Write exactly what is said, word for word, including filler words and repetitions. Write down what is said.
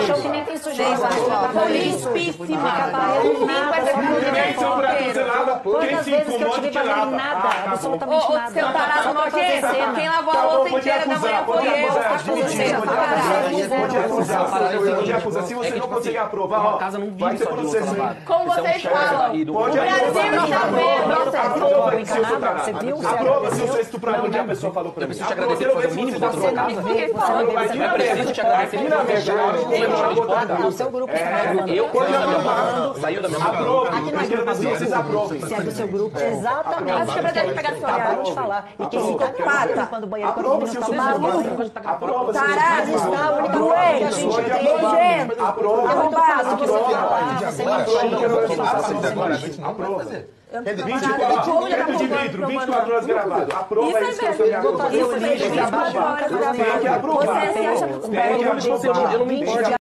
achou que nem tem sujeito. Foi limpíssima. Quantas vezes que eu te vi fazendo nada, absolutamente nada. Seu tarado nojento, quem lavou a louça inteira da manhã foi eu. Pode acusar. Se você não conseguir aprovar, ó, vai ter processo. Como vocês falam, o Brasil está vendo. Aprova, seu tarado. Você viu? Aprova se eu sou estuprador que a pessoa falou pra mim. Eu preciso te agradecer por fazer o mínimo contra o seu caso. Eu preciso te agradecer por fazer O seu grupo está falando. Eu, quando da minha mão, saiu da minha mão. aprova. Eu quero ver se vocês aprovem. Se é do seu grupo, exatamente. Acho que é pra gente pegar seu olhar. Acabamos de falar. E quem fica Aprova. limpando o banheiro quando o Aprova menino se eu tá sou maluco. estuprador. Aprova se eu sou Tarado, estuprador. está doente, nojento. Aprova. É muito fácil você Aprova. falar, você mentir. Aprova. Eu não vinte e nada. quatro teto de vidro, vinte e quatro horas gravado. Aprova isso que eu sou Botaria o lixo, Tem que aprovar. Você se acha Tem que aprovar. Eu não me importo.